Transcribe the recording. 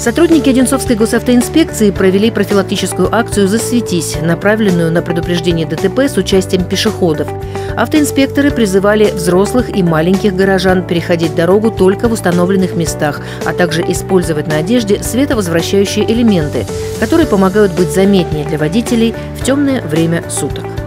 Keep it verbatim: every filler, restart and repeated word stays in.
Сотрудники Одинцовской госавтоинспекции провели профилактическую акцию «Засветись», направленную на предупреждение ДТП с участием пешеходов. Автоинспекторы призывали взрослых и маленьких горожан переходить дорогу только в установленных местах, а также использовать на одежде световозвращающие элементы, которые помогают быть заметнее для водителей в темное время суток.